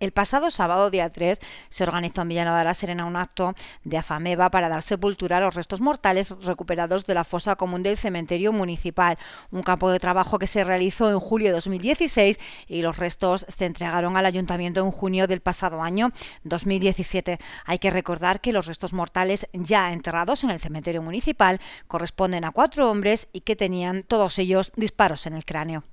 El pasado sábado, día 3, se organizó en Villanueva de la Serena un acto de Afameva para dar sepultura a los restos mortales recuperados de la fosa común del cementerio municipal, un campo de trabajo que se realizó en julio de 2016 y los restos se entregaron al ayuntamiento en junio del pasado año 2017. Hay que recordar que los restos mortales ya enterrados en el cementerio municipal corresponden a 4 hombres y que tenían todos ellos disparos en el cráneo.